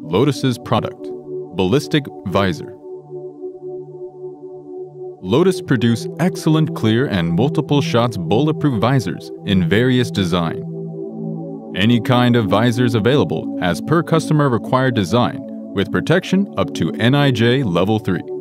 LOTUS's product, Ballistic Visor. LOTUS produce excellent clear and multiple shots bulletproof visors in various design. Any kind of visors available as per customer required design with protection up to NIJ Level 3.